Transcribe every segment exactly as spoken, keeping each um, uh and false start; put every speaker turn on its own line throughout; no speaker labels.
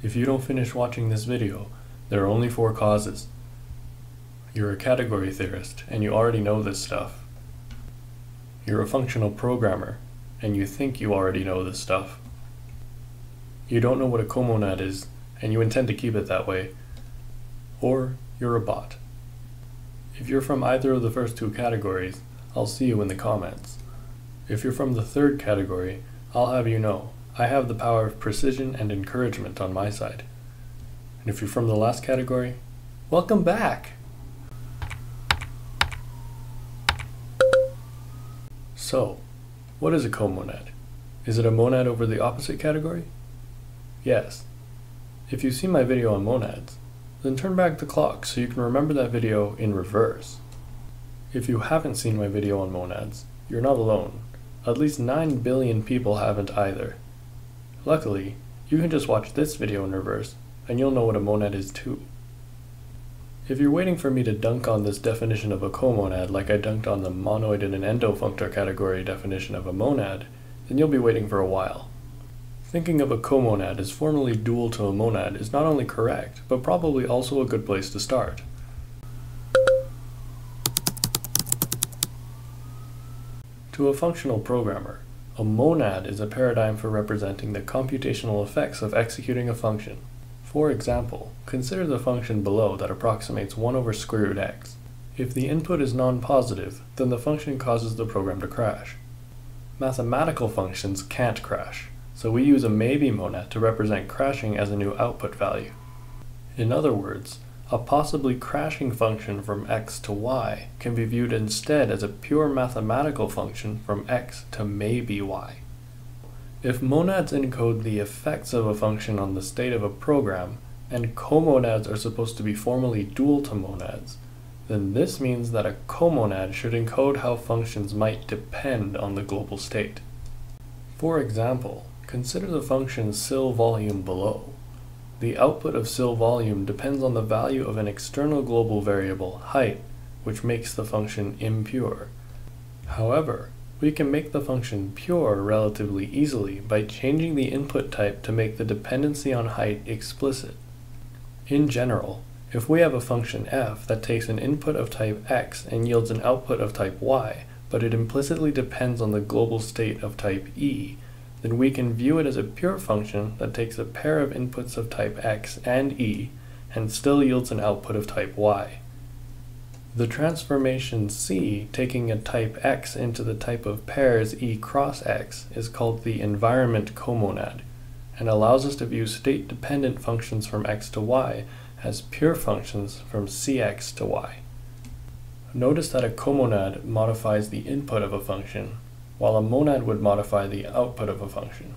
If you don't finish watching this video, there are only four causes. You're a category theorist, and you already know this stuff. You're a functional programmer, and you think you already know this stuff. You don't know what a comonad is, and you intend to keep it that way. Or you're a bot. If you're from either of the first two categories, I'll see you in the comments. If you're from the third category, I'll have you know, I have the power of precision and encouragement on my side. And if you're from the last category, welcome back! So, what is a comonad? Is it a monad over the opposite category? Yes. If you've seen my video on monads, then turn back the clock so you can remember that video in reverse. If you haven't seen my video on monads, you're not alone. At least nine billion people haven't either. Luckily, you can just watch this video in reverse, and you'll know what a monad is too. If you're waiting for me to dunk on this definition of a comonad like I dunked on the monoid and an endofunctor category definition of a monad, then you'll be waiting for a while. Thinking of a comonad as formally dual to a monad is not only correct, but probably also a good place to start. To a functional programmer, a monad is a paradigm for representing the computational effects of executing a function. For example, consider the function below that approximates one over square root x. If the input is non-positive, then the function causes the program to crash. Mathematical functions can't crash, so we use a maybe monad to represent crashing as a new output value. In other words, a possibly crashing function from x to y can be viewed instead as a pure mathematical function from x to maybe y. If monads encode the effects of a function on the state of a program, and comonads are supposed to be formally dual to monads, then this means that a comonad should encode how functions might depend on the global state. For example, consider the function sil_volume below. The output of sil_volume depends on the value of an external global variable, height, which makes the function impure. However, we can make the function pure relatively easily by changing the input type to make the dependency on height explicit. In general, if we have a function f that takes an input of type x and yields an output of type y, but it implicitly depends on the global state of type e, then we can view it as a pure function that takes a pair of inputs of type x and e and still yields an output of type y. The transformation C taking a type x into the type of pairs e cross x is called the environment comonad and allows us to view state-dependent functions from x to y as pure functions from cx to y. Notice that a comonad modifies the input of a function, while a monad would modify the output of a function.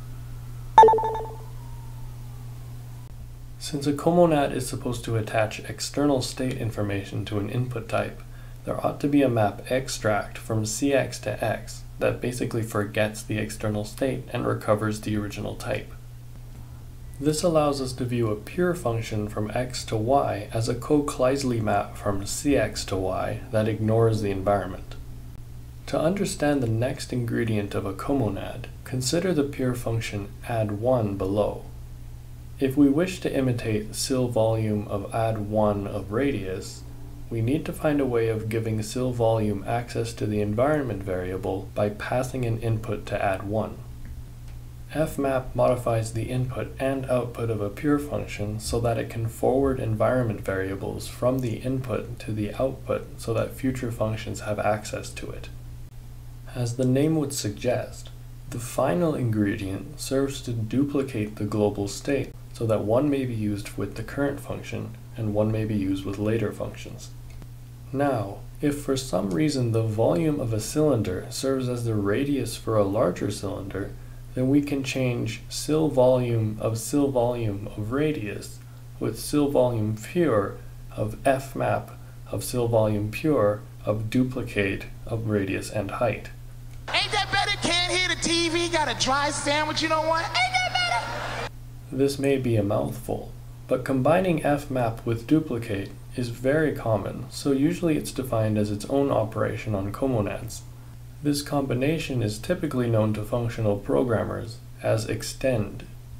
Since a comonad is supposed to attach external state information to an input type, there ought to be a map extract from cx to x that basically forgets the external state and recovers the original type. This allows us to view a pure function from x to y as a co-Kleisli map from cx to y that ignores the environment. To understand the next ingredient of a comonad, consider the pure function add one below. If we wish to imitate sil_volume of add one of radius, we need to find a way of giving sil_volume access to the environment variable by passing an input to add one. Fmap modifies the input and output of a pure function so that it can forward environment variables from the input to the output so that future functions have access to it. As the name would suggest, the final ingredient serves to duplicate the global state so that one may be used with the current function and one may be used with later functions. Now, if for some reason the volume of a cylinder serves as the radius for a larger cylinder, then we can change sil_volume of sil_volume of radius with sil_volume pure of fmap of sil_volume pure of duplicate of radius and height.
Ain't that better? Can't hear the T V, got a dry sandwich you don't want? Ain't that better?
This may be a mouthful, but combining fmap with duplicate is very common, so usually it's defined as its own operation on comonads. This combination is typically known to functional programmers as extend.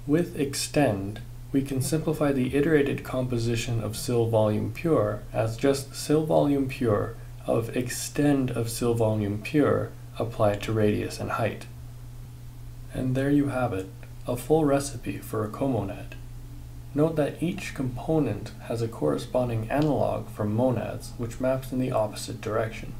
With extend, we can simplify the iterated composition of cell volume pure as just cell volume pure of extend of cell volume pure applied to radius and height. And there you have it, a full recipe for a comonad. Note that each component has a corresponding analog from monads which maps in the opposite direction.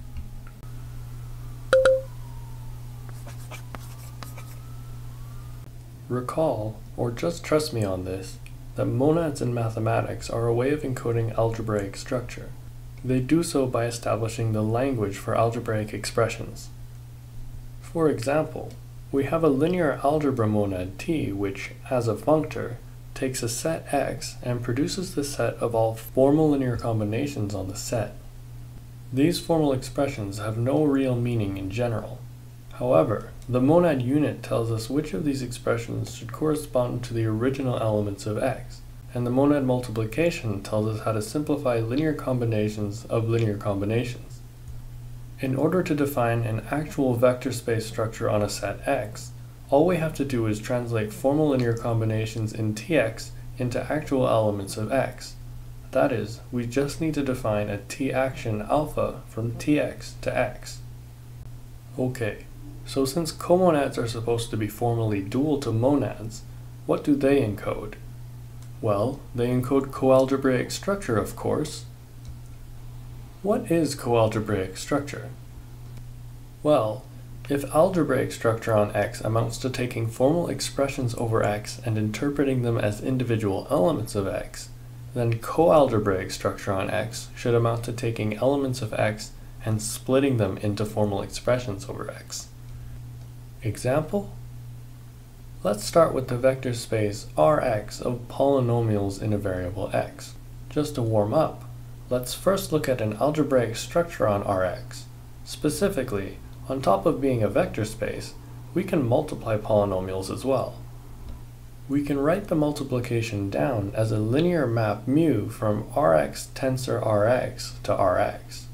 Recall, or just trust me on this, that monads in mathematics are a way of encoding algebraic structure. They do so by establishing the language for algebraic expressions. For example, we have a linear algebra monad T which, as a functor, takes a set X and produces the set of all formal linear combinations on the set. These formal expressions have no real meaning in general. However, the monad unit tells us which of these expressions should correspond to the original elements of X, and the monad multiplication tells us how to simplify linear combinations of linear combinations. In order to define an actual vector space structure on a set X, all we have to do is translate formal linear combinations in T X into actual elements of X. That is, we just need to define a T action alpha from T X to X. Okay, so since comonads are supposed to be formally dual to monads, what do they encode? Well, they encode coalgebraic structure, of course. What is coalgebraic structure? Well, if algebraic structure on X amounts to taking formal expressions over X and interpreting them as individual elements of X, then coalgebraic structure on X should amount to taking elements of X and splitting them into formal expressions over X. Example? Let's start with the vector space Rx of polynomials in a variable X. Just to warm up, let's first look at an algebraic structure on Rx. Specifically, on top of being a vector space, we can multiply polynomials as well. We can write the multiplication down as a linear map mu from Rx tensor Rx to Rx.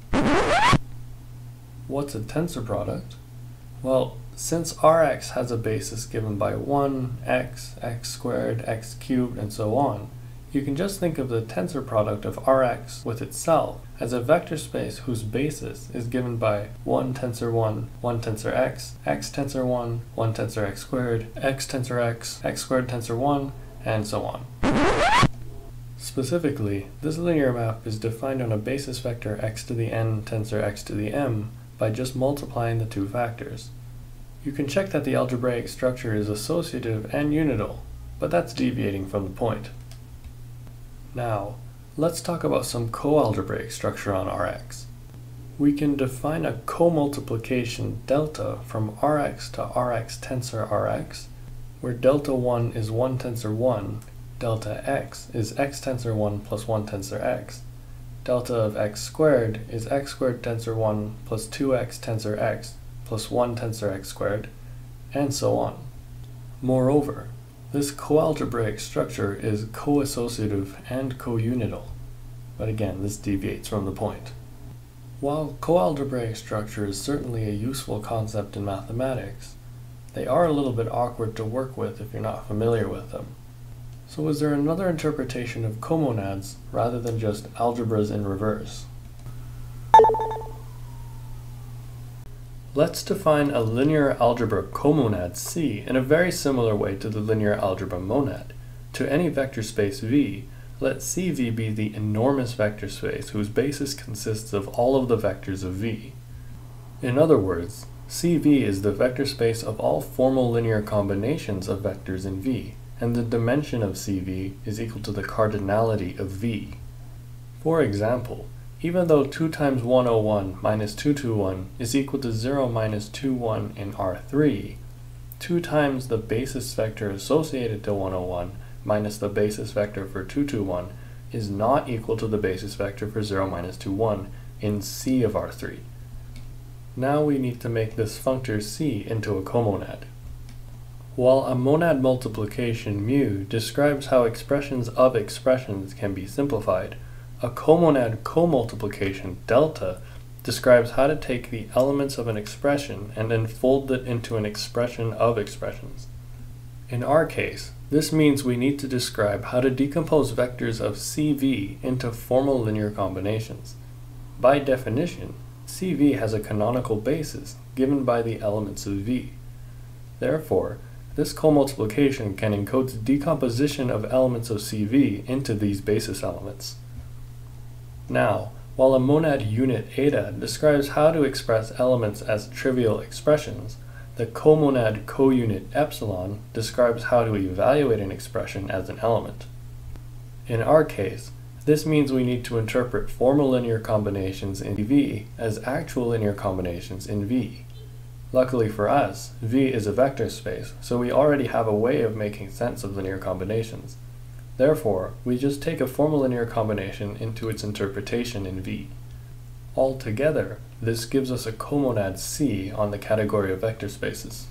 What's a tensor product? Well, since Rx has a basis given by one, x, x squared, x cubed, and so on, you can just think of the tensor product of Rx with itself as a vector space whose basis is given by one tensor one, one tensor x, x tensor one, one tensor x squared, x tensor x, x squared tensor one, and so on. Specifically, this linear map is defined on a basis vector x to the n tensor x to the m by just multiplying the two factors. You can check that the algebraic structure is associative and unital, but that's deviating from the point. Now, let's talk about some coalgebraic structure on Rx. We can define a comultiplication delta from Rx to Rx tensor Rx, where delta one is one tensor one, delta x is x tensor one plus one tensor x, delta of x squared is x squared tensor one plus two x tensor x plus one tensor x squared, and so on. Moreover, this coalgebraic structure is co-associative and co-unital, but again, this deviates from the point. While coalgebraic structure is certainly a useful concept in mathematics, they are a little bit awkward to work with if you're not familiar with them. So is there another interpretation of comonads rather than just algebras in reverse? Let's define a linear algebra comonad C in a very similar way to the linear algebra monad. To any vector space V, let C V be the enormous vector space whose basis consists of all of the vectors of V. In other words, C V is the vector space of all formal linear combinations of vectors in V, and the dimension of C V is equal to the cardinality of V. For example, even though two times one hundred one minus two hundred twenty-one is equal to zero minus two hundred one in R three, two times the basis vector associated to one hundred one minus the basis vector for two hundred twenty-one is not equal to the basis vector for zero minus two hundred one in C of R three. Now we need to make this functor C into a comonad. While a monad multiplication mu describes how expressions of expressions can be simplified, a comonad comultiplication delta describes how to take the elements of an expression and then fold it into an expression of expressions. In our case, This means we need to describe how to decompose vectors of C V into formal linear combinations. By definition, C V has a canonical basis given by the elements of V. Therefore, this comultiplication can encode the decomposition of elements of C V into these basis elements. Now, while a monad unit eta describes how to express elements as trivial expressions, the comonad counit epsilon describes how to evaluate an expression as an element. In our case, this means we need to interpret formal linear combinations in V as actual linear combinations in V. Luckily for us, V is a vector space, so we already have a way of making sense of linear combinations. Therefore, we just take a formal linear combination into its interpretation in V. Altogether, this gives us a comonad C on the category of vector spaces.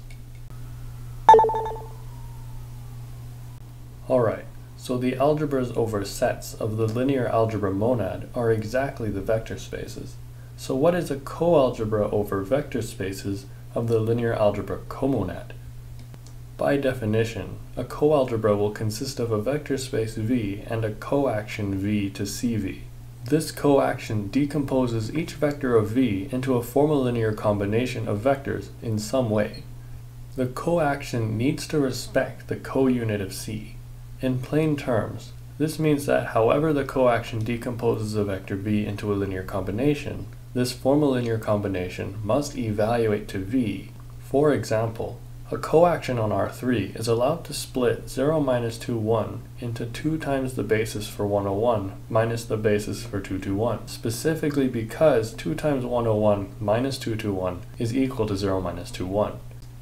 Alright, so the algebras over sets of the linear algebra monad are exactly the vector spaces. So what is a coalgebra over vector spaces of the linear algebra comonad? By definition, a coalgebra will consist of a vector space V and a coaction V to C V. This coaction decomposes each vector of V into a formal linear combination of vectors in some way. The coaction needs to respect the counit of C. In plain terms, this means that however the coaction decomposes a vector V into a linear combination, this formal linear combination must evaluate to V. For example, a coaction on R three is allowed to split zero minus two, one into two times the basis for one hundred one minus the basis for two hundred twenty-one, specifically because two times one hundred one minus two hundred twenty-one is equal to zero minus two hundred one.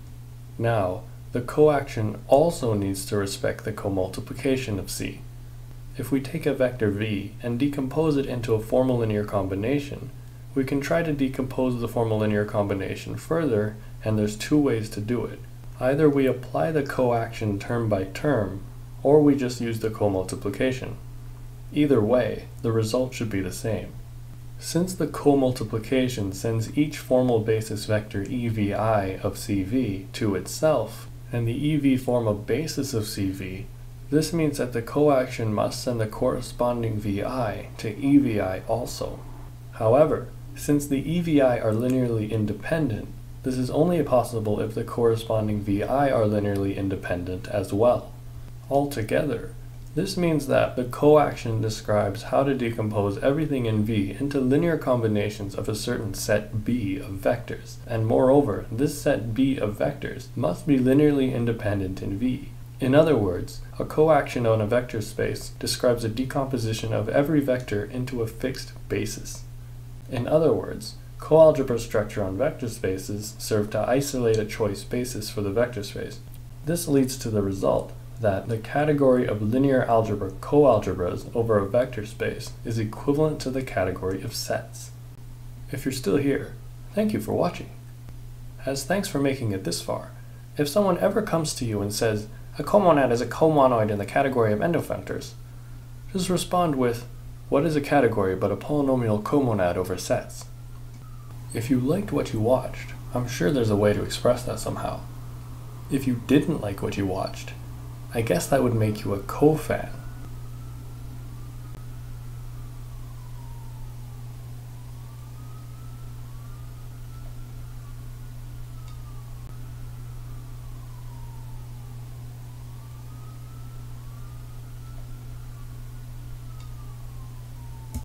Now, the coaction also needs to respect the comultiplication of C. If we take a vector V and decompose it into a formal linear combination, we can try to decompose the formal linear combination further, and there's two ways to do it. Either we apply the coaction term by term, or we just use the comultiplication. Either way, the result should be the same. Since the comultiplication sends each formal basis vector E V I of C V to itself, and the E V form a basis of C V, this means that the coaction must send the corresponding V I to E V I also. However, since the E V I are linearly independent, this is only possible if the corresponding V I are linearly independent as well. Altogether, this means that the coaction describes how to decompose everything in V into linear combinations of a certain set B of vectors, and moreover, this set B of vectors must be linearly independent in V. In other words, a coaction on a vector space describes a decomposition of every vector into a fixed basis. In other words, coalgebra structure on vector spaces serve to isolate a choice basis for the vector space. This leads to the result that the category of linear algebra coalgebras over a vector space is equivalent to the category of sets. If you're still here, thank you for watching. As thanks for making it this far, if someone ever comes to you and says, a comonad is a comonoid in the category of endofunctors, just respond with, what is a category but a polynomial comonad over sets? If you liked what you watched, I'm sure there's a way to express that somehow. If you didn't like what you watched, I guess that would make you a co-fan.